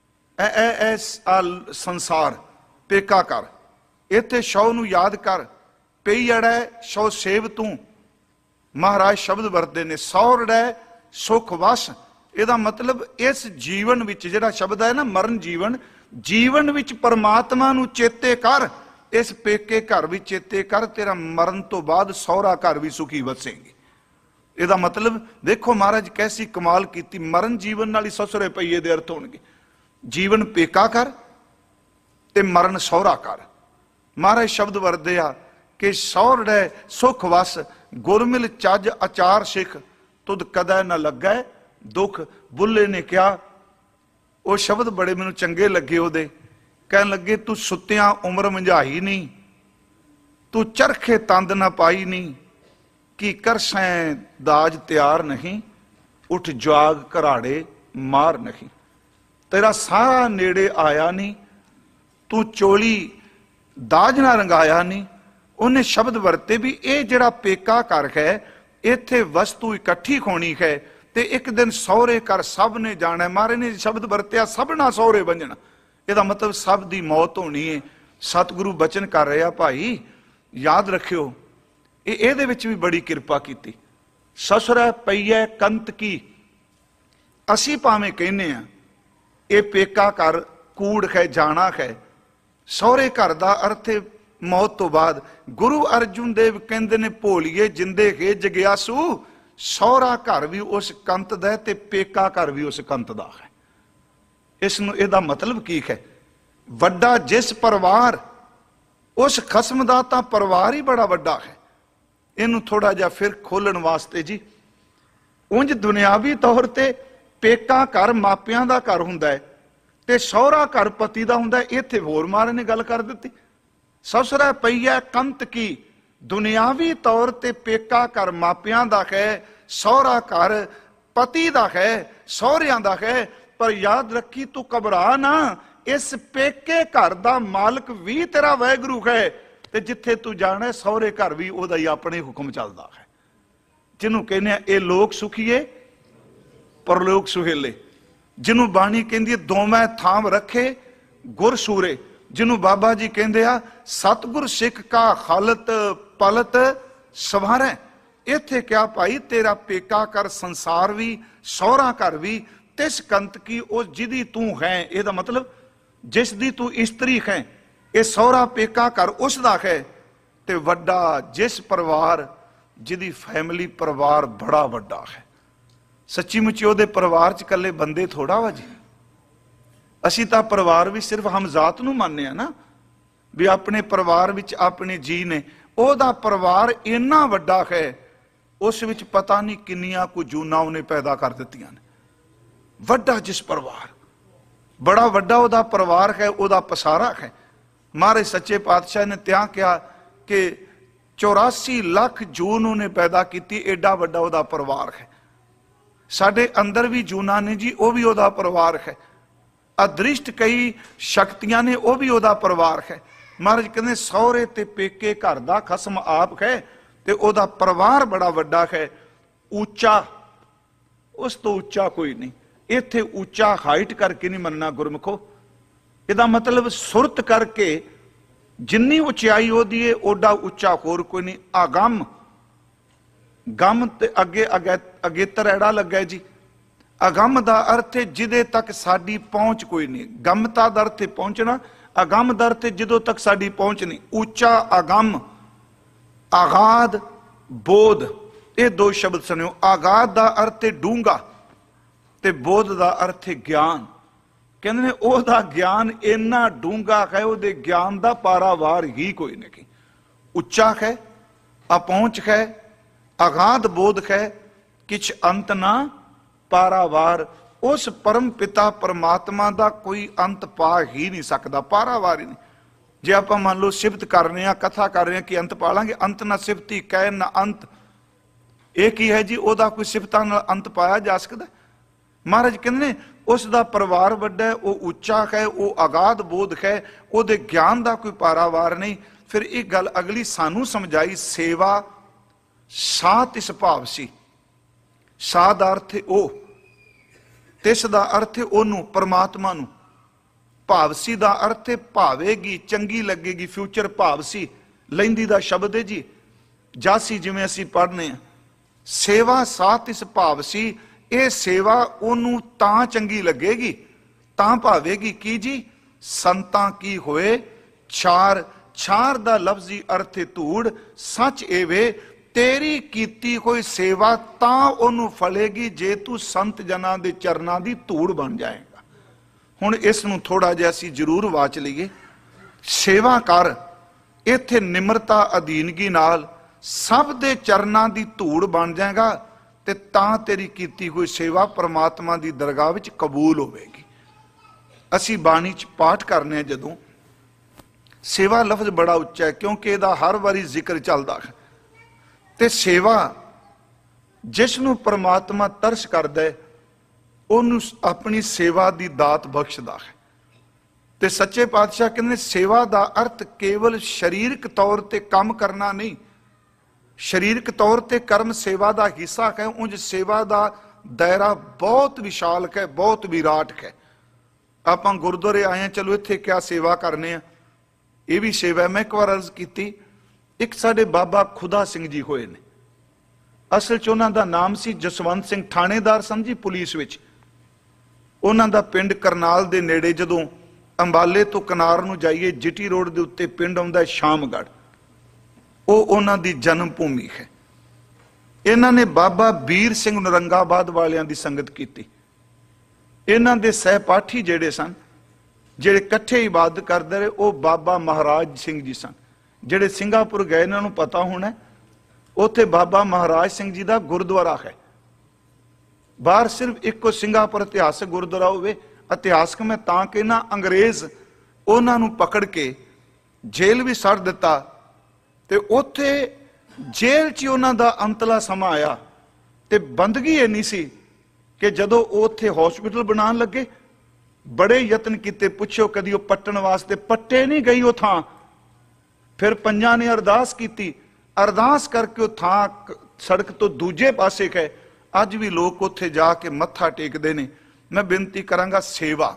ਐ ਸੰਸਾਰ ਪੇਕਾ ਕਰ। ਇੱਥੇ ਸ਼ੌ ਨੂੰ ਯਾਦ ਕਰ, पई अड़ै सौ सेव तू, महाराज शब्द वरते ने। सौ रड़ै सुख वस, ਇਹਦਾ मतलब इस जीवन विच ਜਿਹੜਾ शब्द है ना मरण जीवन, जीवन विच परमात्मा नूं चेते कर, इस पेके घर भी चेते कर, तेरा मरण तो बाद सौरा घर भी सुखी वसेंगे। ਇਹਦਾ मतलब देखो महाराज कैसी कमाल की, मरण जीवन नाल ही ससुरे पईए दे अर्थ होणगे। जीवन पेका कर ते मरण सौरा कर। महाराज शब्द वरदे आ कि सौरड़े सुख वस, गुरमिल चज अचार सिख, तुद कदै न लगै दुख। बुल्ले ने कहा, वो शब्द बड़े मैनू चंगे लगे ओदे, कहन लगे तू सुत्तियां उम्र मंझाई नहीं, तू चरखे तंद ना पाई नहीं, कि करसैं दाज तैयार नहीं, उठ जाग घराड़े मार नहीं। तेरा सारा नेड़े आया नहीं, तू चोली दाज ना रंगाया नहीं। उन्हें शब्द वरते भी ये जड़ा पेका घर है, इत्थे वस्तु इकट्ठी होनी है, ते एक दिन सौरे घर सब ने जाना। मारे ने शब्द वरत्या सबना सौरे बंजना, ਇਹਦਾ मतलब सब दी मौत होनी है। सतगुरु बचन कर रहा भाई, याद रखियो ਇਹਦੇ ਵਿੱਚ भी बड़ी किरपा की। ससुरै पईए कंत की, असी भावें कहने आ ये पेका घर कूड़ है, जाना है। सौरे घर का अर्थ है मौत तो बाद। गुरु अर्जुन देव कहते ने भोलीए जिंदे है जग्यासू, सौरा घर भी उस कंत दा ते पेका घर भी उस कंत दा है। इसनूं इहदा मतलब की है, वड्डा जिस परिवार उस खसम दा तां परिवार ही बड़ा वड्डा है। इनू थोड़ा जा फिर खोलण वास्ते जी, उंज दुनियावी तौर ते पेका घर मापियां दा घर हुंदा है ते सौरा घर पति दा हुंदा है। इत्थे होर मारे ने गल कर दित्ती, ससुरै पईए कंत की, दुनियावी तौर ते पेका घर मापियां दा है, सौरा घर पति दा है, सौरियां दा है। पर याद रखी तू घबरा ना, इस पेके घर दा मालक भी तेरा वाहिगुरू है, ते जिथे तू जाना सौरे घर भी ओदा ही अपने हुक्म चलदा है। जिन्हों कहने ये लोक सुखीए परलोक सुहेले, जिन्हों बाणी कहती है दोवें थाम रखे गुर सूरे, जिन्हों बाबा जी कहते आ सतगुर सिख का हालत पलत सवारे। इत्थे क्या भाई तेरा पेका कर संसार भी सौरा घर भी तिस कंत की उस जिदी तू है। यदा मतलब जिस दी तू इस्त्री है, ये सौरा पेका घर उसदा है। ते वड्डा जिस परिवार जिदी फैमिली परिवार बड़ा वड्डा है। सच्ची मुची ओदे परिवार च कल्ले बंदे थोड़ा वा जी, असी तां परिवार भी सिर्फ हम जात नूं मानने आ ना, भी अपने परिवार विच अपने जी ने। ओदा परिवार इन्ना वड्डा है, उस विच पता नहीं किन्नियां को जूना उन्हें पैदा कर दित्तियां ने। वड्डा जिस परिवार, बड़ा वड्डा ओदा परिवार है, ओदा पसारा है। महाराज सच्चे पातशाह ने त्यां कहा कि 84 लाख जून उन्हें पैदा की, एडा वड्डा ओदा परिवार है। साडे अंदर भी जूना ने जी, वह भी ओदा परिवार है। अदृष्ट कई शक्तियां ने, वह भी ओदा परिवार है। महाराज कहते सौरे ते पेके घर दा खसम आप है, ते ओदा परिवार बड़ा वड्डा है। ऊंचा, उस तो ऊंचा कोई नहीं। इत्थे ऊंचा हाइट करके नहीं मनना गुरमुखो, इहदा मतलब सुरत करके जिन्नी उचाई ओदी है ओडा उच्चा होर कोई नहीं। आगम, गम ते अगे अगेतर एड़ा लगा जी। अगम दा अर्थ है जिदे तक साडी पहुंच कोई नहीं। गमता दा अर्थ है पहुंचना, अगम दा अर्थ है जिदों तक साडी पहुंच नहीं। ऊंचा अगम, आगाद बोध, ये दो शब्द सुनियो। आगाद दा अर्थ है डूंगा ते बोध दा अर्थ है ज्ञान। कहते ने ओदा ज्ञान इन्ना डूंगा है, ओदे ज्ञान दा पारावार ही कोई नहीं। उच्चा है, अपहुंच है, अगाध बोध है, किछ अंत ना पारावार। उस परम पिता परमात्मा दा कोई अंत पा ही नहीं सकता, पारावार ही नहीं। जे आप मान लो सिफत कर रहे हैं, कथा कर रहे हैं कि अंत पा लांगे, अंत ना सिफती कह ना अंत, एक ही है जी। ओदा कोई सिफतां नाल अंत पाया जा सकता? महाराज कहते उसका परिवार वड्डा है, वो उच्चा है, वो अगाध बोध है, ओदे ज्ञान का कोई पारावार नहीं। फिर एक गल अगली सानू समझाई, सेवा सा तिस भाव सी। सा दा अर्थ है ओ, तिस दा अर्थ है ओनू परमात्मा नू। भावसी दा अर्थ है भावेगी, चंगी लगेगी, फ्यूचर भावसी। लैंदी दा शब्द है जी, जासी जिवें असीं पढ़ने आ, सेवा साथ इस भाव सी, ये सेवा ओनू तां चंगी लगेगी तां भावेगी की जी, संतां की होए छार, छार दा लफ्जी अर्थ धूड़, सच एवे तेरी कीती कोई सेवा तां ओनू फलेगी जे तू संत जनां दे चरनां दी धूड़ बन जाएगा। हुण इस नूं थोड़ा जिहा असीं जरूर वाच लईए। सेवा कर, इत्थे निमरता अधीनगी नाल सब दे चरनां दी धूड़ बन जाएगा ते तां तेरी कीती हुई सेवा परमात्मा दी दरगाह विच कबूल होवेगी। असी बाणी च पाठ करने जदों सेवा लफ्ज बड़ा उच्चा है क्योंकि इहदा हर वारी जिक्र चलदा है। ते सेवा जिसनूं परमात्मा तरस करदा है उहनूं अपनी सेवा दी दात बख्शदा है। ते सच्चे पातशाह कहंदे सेवा दा अर्थ केवल शरीरक तौर ते काम करना नहीं, शरीरक तौर ते कर्म सेवा दा हिस्सा है, उंज सेवा दा दायरा बहुत विशाल है, बहुत विराट है। आपां गुरुद्वारे आए हैं, चलो इत्थे क्या सेवा करने आ, ये भी सेवा है। मैं एक बार अर्ज की, एक साडे बाबा खुदा सिंह जी होए ने, असल च उन्हां दा नाम सी जसवंत सिंह, थाणेदार सन जी पुलिस विच। उन्हां दा पिंड करनाल दे नेड़े, जदों अंबाले तो कनार नूं जाइए जिटी रोड दे उत्ते पिंड आउंदा शामगढ़, वो उन्हां दी जन्म भूमि है। इन्हां ने बाबा बीर सिंह नरंगाबाद वालियां दी संगत कीती। इन्हां दे सहपाठी जिहड़े सन, जिहड़े इकट्ठे इबादत करदे रहे, वो बाबा महाराज सिंह जी सन। जिहड़े सिंगापुर गए इन्हां नूं पता होना, उत्थे बाबा महाराज सिंह जी दा गुरुद्वारा है। बाहर सिर्फ इको सिंगापुर इतिहासक गुरुद्वारा होवे। इतिहासक मैं तां कहना, अंग्रेज उन्हां नूं पकड़ के जेल भी सड़ दिता, ते उत्थे जेल च उन्हां दा अंतला समा आया। ते बंदगी इन्नी सी कि जदों उत्थे हॉस्पिटल बनाउण लगे, बड़े यतन किते, पुछो कदी वो पट्टण वास्ते, पट्टे नहीं गई वो थां। फिर पंजां ने अरदास की, अरदास करके वो थां सड़क तो दूजे पासे है। अज भी लोग उत्थे जाके मत्था टेकदे ने। मैं बेनती करांगा, सेवा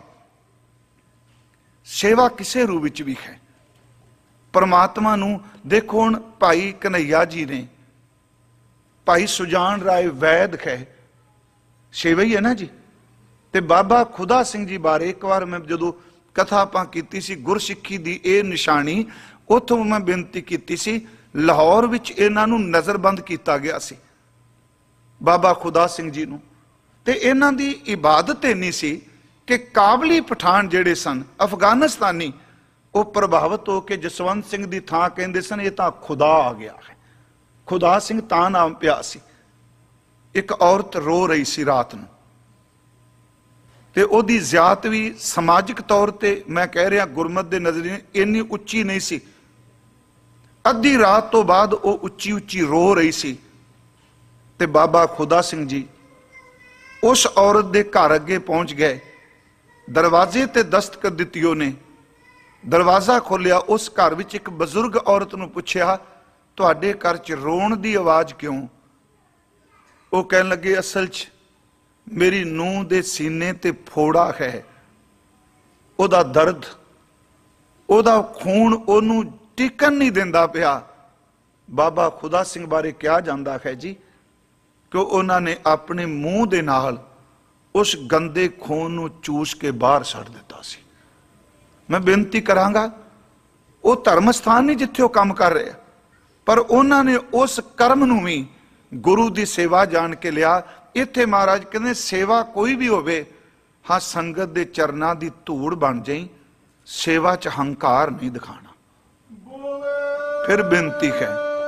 सेवा किसे रूप विच भी है। परमात्मा नूं देखो, हुण भाई कन्हैया जी ने, भाई सुजान राय वैद है, सेवा ही है ना जी। ते बाबा खुदा सिंह जी बारे एक बार मैं जदों कथा आपां कीती सी, गुरसिੱਖੀ दी ये निशानी, उत्थों मैं बेनती कीती सी, लाहौर विच इन्हां नूं नज़रबंद किया गया सी बाबा खुदा सिंह जी नूं। ते इन्हां दी इबादत इन्नी सी कि काबली पठान जिहड़े सन अफगानिस्तानी, वो प्रभावित होकर जसवंत सिंह दी थां कहंदे सन, ये तां खुदा आ गया है। खुदा सिंह तां नाम पिया सी। एक औरत रो रही सी रात नूं, ते ओदी ज़ियात भी समाजिक तौर ते मैं कह रहा गुरमत दे नज़रिए इन्नी उच्ची नहीं सी। अद्धी रात तो बाद वो उच्ची उच्ची रो रही सी। ते बाबा खुदा सिंह जी उस औरत दे घर अगे पहुंच गए, दरवाजे ते दस्तक दित्ती उन्हें, दरवाजा खोलिया। उस घर विच एक बजुर्ग औरत नूं पुछया, तुहाडे घर च रोण दी आवाज़ क्यों? वो कहन लगे, असल च मेरी नूंह दे सीने ते फोड़ा है, ओदा दर्द, ओदा खून ओनू टिकन नहीं दिंदा पिया। बाबा खुदा सिंह बारे कहा जाता है जी कि उन्होंने अपने मूँह दे नाल उस गंदे खून नूं चूस के बाहर सड़ दिता सी। मैं बेनती करांगा, वो धर्म स्थान नहीं जिथे वो काम कर रहे, पर उन्होंने उस कर्म नूं भी गुरु की सेवा जान के लिया। इत्थे महाराज कहते सेवा कोई भी होवे, हाँ संगत दे चरना दी धूड़ बन जाई, सेवा च हंकार नहीं दिखाना। फिर बेनती है,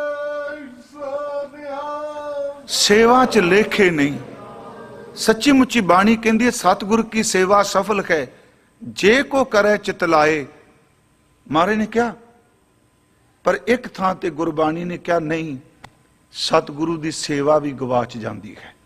सेवा च लेखे नहीं। सच्ची मुच्ची बाणी कहती है, सतगुरु की सेवा सफल है जे को करे चितलाए। महाराज ने क्या, पर एक थां ते गुरबाणी ने क्या, नहीं, सतगुरु की सेवा भी गवाच जाती है।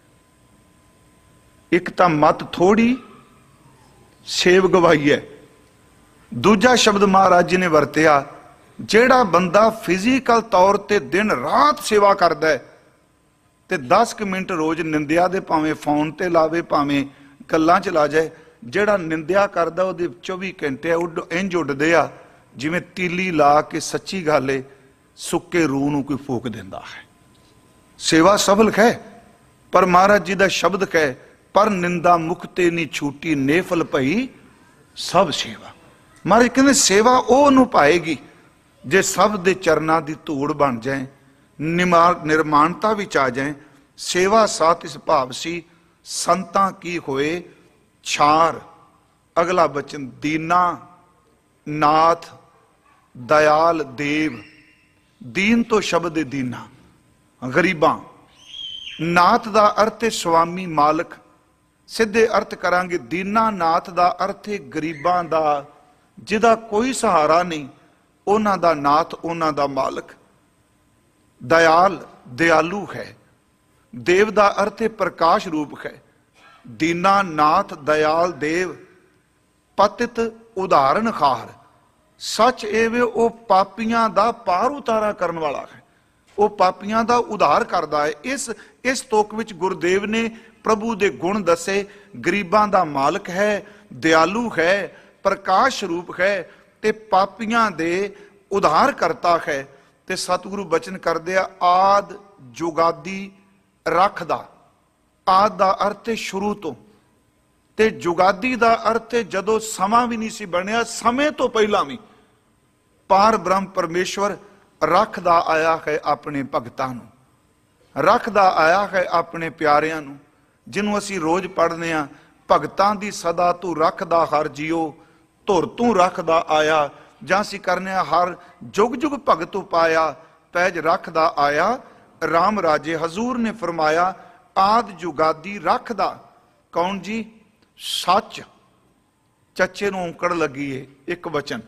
एक तो मत थोड़ी, सेव गवाई है। दूजा शब्द महाराज जी ने वरतिया, जेड़ा बंदा फिजिकल तौर ते दिन रात सेवा करता है ते 10 मिनट रोज निंदिया दे, भावें फोन ते लावे, भावें गल्लां च ला जाए, जेड़ा निंदिया करदा ओहदे 24 घंटे इंज उड्डदे आ जिवें तीली ला के। सच्ची गल है, सुक्के रूह नूं कोई फूक दिंदा है। सेवा सफल है, पर महाराज जी का शब्द है, पर निंदा मुक्ते नहीं छूटी नेफल भई सब सेवा। महाराज कहते सेवा वो नूं पाएगी जे सब दे चरना की धूड़ बन जाए, निर्माणता विच आ जाए। सेवा सात इस भाव सी संतां की होए छार। अगला बचन दीना नाथ दयाल देव। दीन तो शब्द दीना गरीबां, नाथ का अर्थ है स्वामी मालक। सीधे अर्थ करांगे दीना नाथ का अर्थ है गरीबां दा जिहदा कोई सहारा नहीं, उन्हां दा नाथ उन्हां दा मालक। दयाल दयालु है। देव का अर्थ है प्रकाश रूप है। दीना नाथ दयाल देव। पतित उदाहरण खार। सच एवे ओ पापियां दा पार उतारा करने वाला है, वो पापियां दा उधार करदा है। इस तुक विच गुरुदेव ने प्रभु दे गुण दसे। गरीबां दा मालक है, दयालु है, प्रकाश रूप है ते पापियां दे उधार करता है। ते सतगुरु बचन करदे आ आद जुगादी रखदा। आद दा अर्थ है शुरू तो, ते जुगादी दा अर्थ है जदों समा भी नहीं सी बनया, समय तो पहला भी पार ब्रह्म परमेश्वर रखदा आया है अपने भगतां नूं, रखदा आया है अपने प्यारियां नूं। जिन्हों असी रोज पढ़ने आ, भगतां दी सदा तू रखदा हर जियो, धुर तू रखदा आया। जां असी करने हर जुग जुग भगत पाया, पैज रखदा आया राम राजे। हजूर ने फरमाया आद जुगादी रखदा। कौन जी? सच। चचे नूं औंकड़ लगी है, एक वचन।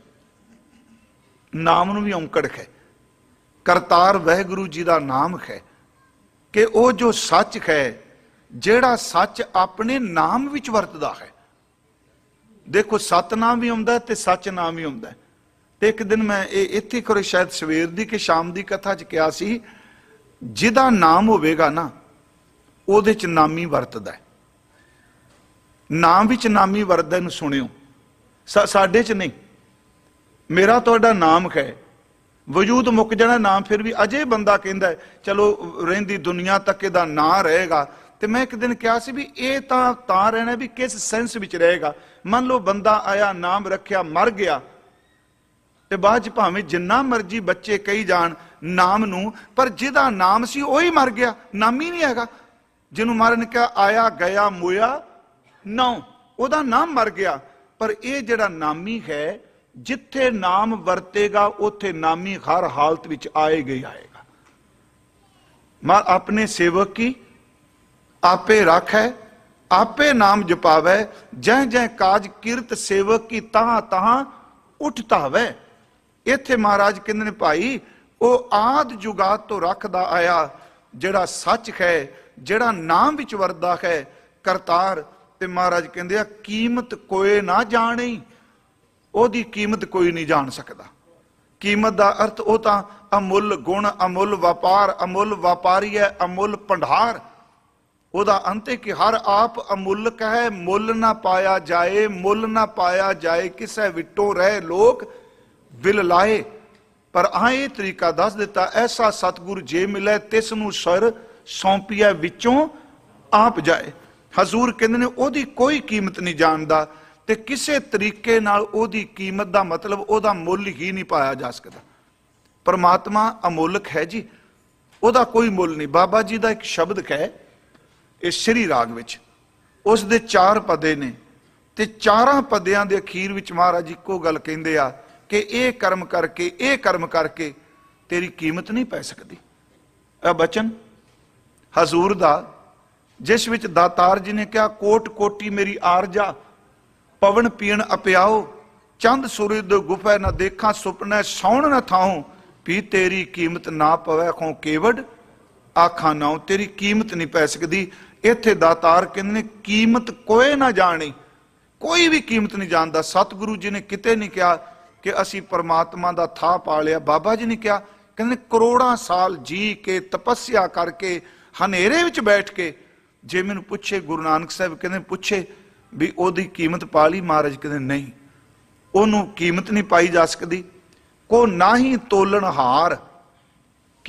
नाम नूं भी औंकड़ है। करतार वाहिगुरू जी का नाम है कि वो जो सच है, जेड़ा सच अपने नाम विच वरतदा है। देखो सतनाम भी आउंदा ते सच नाम भी आउंदा। ते एक दिन मैं इत्थे करो शायद सवेर दी कि शाम दी कथा च कहा सी, जिहदा नाम होवेगा ना ਉਹਦੇ ਚ ਨਾਮੀ ਵਰਤਦਾ ਹੈ। ਨਾਮ ਵਿੱਚ ਨਾਮੀ ਵਰਤਦਾ, ਇਹਨੂੰ ਸੁਣਿਓ। ਸਾਡੇ ਚ ਨਹੀਂ। ਮੇਰਾ ਤੁਹਾਡਾ ਨਾਮ ਹੈ, ਵਜੂਦ ਮੁੱਕ ਜਾਣਾ ਨਾਮ ਫਿਰ ਵੀ ਅਜੇ ਬੰਦਾ ਕਹਿੰਦਾ ਚਲੋ ਰਹਿੰਦੀ ਦੁਨੀਆ ਤੱਕ ਇਹਦਾ ਨਾਂ ਰਹੇਗਾ। ਤੇ ਮੈਂ ਇੱਕ ਦਿਨ ਕਿਹਾ ਸੀ ਵੀ ਇਹ ਤਾਂ ਰਹਿਣਾ ਵੀ ਕਿਸ ਸੈਂਸ ਵਿੱਚ ਰਹੇਗਾ। ਮੰਨ ਲਓ ਬੰਦਾ ਆਇਆ, ਨਾਮ ਰੱਖਿਆ, ਮਰ ਗਿਆ, ਤੇ ਬਾਅਦ ਚ ਭਾਵੇਂ ਜਿੰਨਾ ਮਰਜੀ ਬੱਚੇ ਕਹੀ ਜਾਣ ਨਾਮ ਨੂੰ, ਪਰ ਜਿਹਦਾ ਨਾਮ ਸੀ ਉਹੀ ਮਰ ਗਿਆ, ਨਾਮੀ ਨਹੀਂ ਹੈਗਾ। ਜਿਹਨੂੰ ਮਹਾਰਾਜ ਨੇ ਕਿਹਾ ਆਇਆ ਗਿਆ ਮੋਇਆ ਨੌ, ਉਹਦਾ ਨਾਮ ਮਰ ਗਿਆ। ਪਰ ਇਹ ਜਿਹੜਾ ਨਾਮੀ ਹੈ, ਜਿੱਥੇ ਨਾਮ ਵਰਤੇਗਾ ਉੱਥੇ ਨਾਮੀ ਹਰ ਹਾਲਤ ਵਿੱਚ ਆਏਗਾ ਹੀ ਆਏਗਾ। ਮਾਂ ਆਪਣੇ ਸੇਵਕ ਕੀ आपे राखै, आपे नाम जपावै, जै जै काज किरत सेवक की तहां तहां उठतावै। इत्थे महाराज कहंदे ने भाई वो आद जुगात तो रखदा आया, जेड़ा सच है, जेड़ा नाम विच वरदा है, करतार। ते महाराज कहंदे आ कीमत कोई ना जाने, ओदी कीमत कोई नहीं जान सकदा। कीमत दा अर्थ वो तां अमुल गुण, अमुल व्यापार, अमुल व्यापारी है, अमुल भंडार। ਉਹਦਾ ਅੰਤ ਹੈ ਕਿ ਹਰ ਆਪ ਅਮੁੱਲਕ ਹੈ, ਮੁੱਲ ਨਾ ਪਾਇਆ ਜਾਏ, ਮੁੱਲ ਨਾ ਪਾਇਆ ਜਾਏ, ਕਿਸੇ ਵਿਟੋਂ ਰਹਿ ਲੋਕ ਵਿਲ ਲਾਏ। ਪਰ ਆ ਇਹ ਤਰੀਕਾ ਦੱਸ ਦਿੱਤਾ, ਐਸਾ ਸਤਿਗੁਰ ਜੇ ਮਿਲੇ ਤਿਸ ਨੂੰ ਸਰ ਸੌਂਪੀਐ ਵਿੱਚੋਂ ਆਪ ਜਾਏ। ਹਜ਼ੂਰ ਕਹਿੰਦੇ ਨੇ ਉਹਦੀ ਕੋਈ ਕੀਮਤ ਨਹੀਂ ਜਾਣਦਾ, ਤੇ ਕਿਸੇ ਤਰੀਕੇ ਨਾਲ ਉਹਦੀ ਕੀਮਤ ਦਾ ਮਤਲਬ ਉਹਦਾ ਮੁੱਲ ਹੀ ਨਹੀਂ ਪਾਇਆ ਜਾ ਸਕਦਾ। ਪਰਮਾਤਮਾ ਅਮੁੱਲਕ ਹੈ ਜੀ, ਉਹਦਾ ਕੋਈ ਮੁੱਲ ਨਹੀਂ। ਬਾਬਾ ਜੀ ਦਾ ਇੱਕ ਸ਼ਬਦ ਹੈ इस श्री राग विच, उस दे 4 पदे ने, ते 4 पदियां दे अखीर विच महाराज इक्को गल कहंदे आ कि ये कर्म करके तेरी कीमत नहीं पै सकती। यह बचन हजूर दा, जिस विच दातार जी ने कहा कोट कोटी मेरी आरजा, पवन पीण अपियाओ, चंद सूरज दे गुफे ना देखा सुपने, सौण न थाऊं भी तेरी कीमत ना पवै खो केवड़ आखा नाओ। तेरी कीमत नहीं पै सकती। इत्थे दातार कहंदे ने कीमत कोई ना जानी, कोई भी कीमत नहीं जानता। सतगुरु जी ने किते नहीं कहा कि असी परमात्मा दा था पा लिया। बाबा जी ने कहा, कहंदे करोड़ां साल जी के तपस्या करके हनेरे विच बैठ के जे मैनूं पुछे, गुरु नानक साहब कहंदे पुछे भी ओदी कीमत पा ली? महाराज कहंदे नहीं, ओनू कीमत नहीं पाई जा सकती। को ना ही तोलन हार,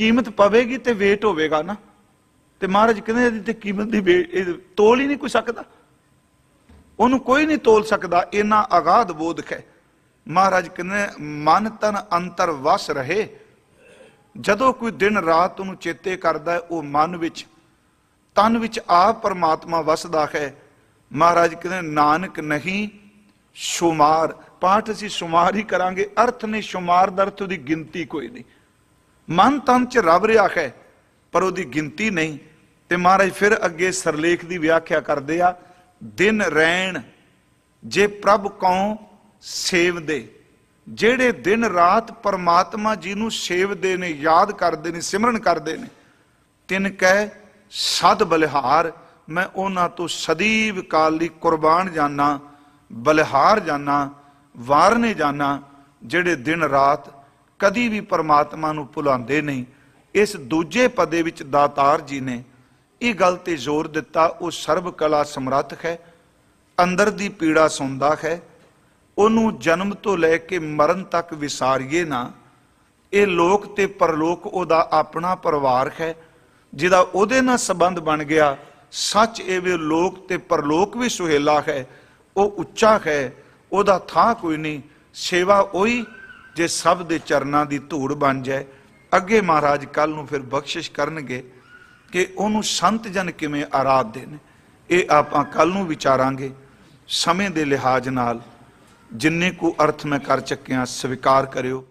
कीमत पवेगी तो वेट होगा ना। तो महाराज कहते ਇਹਦੀ ਤੇ कीमत ਦੀ ਤੋਲ ही नहीं कोई सकता, ਉਹਨੂੰ कोई नहीं तोल सकता, इन्ना अगाध बोधक है। महाराज कहते मन तन अंतर वस रहे, जदों कोई दिन रात ਉਹਨੂੰ चेते करता है, वो मन विच तन विच आप परमात्मा वसदा है। महाराज कहते नानक नहीं शुमार, पाठ असीं शुमार ही करांगे, अर्थ ने शुमार दा अर्थ उहदी गिनती कोई नहीं। मन तन च रब रहा है पर उहदी गिनती नहीं। ते महाराज फिर अगे सरलेख की व्याख्या करते आ, दिन रैन जे प्रभ कौं सेवदे, जेड़े दिन रात परमात्मा जी नूं सेवदे ने, याद करते ने, सिमरन करते ने, तिन कह सद बलिहार, मैं उन्हां तो सदीव काल लई कुर्बान जाना, बलिहार जाना, वारने जाना, जेड़े दिन रात कदी भी परमात्मा नूं भुलांदे नहीं। इस दूजे पदे विच दातार जी ने ये गल ते जोर दिता, वो सर्व कला समर्थ है, अंदर दी पीड़ा सुनदा है, ਉਹਨੂੰ जन्म तो लैके मरण तक विसारिए ना। ये लोक ते परलोक ਉਹਦਾ अपना परिवार है, जिहदा ਉਹਦੇ ਨਾਲ संबंध बन गया। सच एवे लोक ते परलोक भी सुहेला है, वो उच्चा है, ਉਹਦਾ थां कोई नहीं। सेवा ਉਹੀ जे सब दे चरनां दी धूड़ बन जाए। अगे महाराज कल नूं फिर बख्शिश करनगे कि ਉਹਨੂੰ संत जन किवें आराधदे ने। ये आपां कल नूं विचारांगे। समय दे लिहाज नाल जिन्ने को अर्थ मैं कर चुकिया स्वीकार करियो।